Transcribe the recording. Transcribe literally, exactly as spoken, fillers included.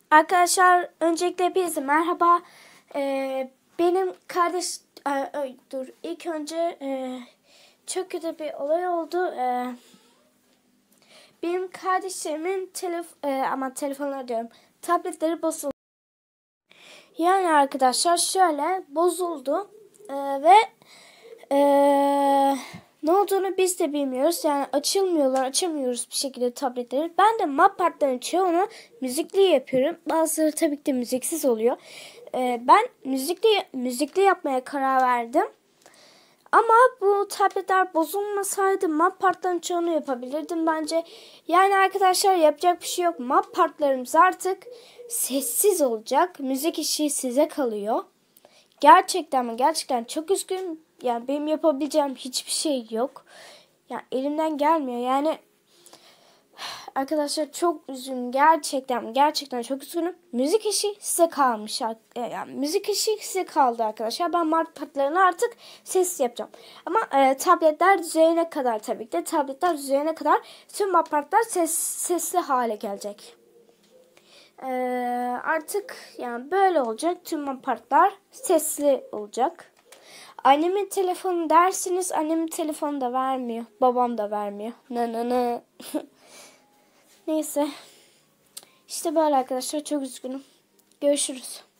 Arkadaşlar öncelikle hepinize merhaba. Ee, benim kardeş... Ay, ay, dur ilk önce e, çok kötü bir olay oldu. Ee, benim kardeşlerimin telef e, ama telefonları diyorum, tabletleri bozuldu. Yani arkadaşlar şöyle bozuldu ee, ve e, ne olduğunu biz de bilmiyoruz. Yani açılmıyorlar, açamıyoruz bir şekilde tabletleri. Ben de mappartların çoğunu müzikli yapıyorum. Bazıları tabii ki de müziksiz oluyor. Ee, ben müzikli müzikli yapmaya karar verdim. Ama bu tabletler bozulmasaydı mappartların çoğunu yapabilirdim bence. Yani arkadaşlar yapacak bir şey yok. Mappartlarımız artık sessiz olacak. Müzik işi size kalıyor. Gerçekten mi? Gerçekten çok üzgünüm. Yani benim yapabileceğim hiçbir şey yok. Yani elimden gelmiyor. Yani arkadaşlar çok üzgünüm. Gerçekten gerçekten çok üzgünüm. Müzik işi size kalmış. Yani müzik işi size kaldı arkadaşlar. Ben mappartlarını artık sessiz yapacağım. Ama e, tabletler düzeyine kadar tabii ki de tabletler düzeyine kadar tüm mappartlar ses, sesli hale gelecek. Ee, artık yani böyle olacak. Tüm apartlar sesli olacak. Annemin telefonu dersiniz. Annemin telefonu da vermiyor. Babam da vermiyor. Ne ne ne. Neyse. İşte böyle arkadaşlar. Çok üzgünüm. Görüşürüz.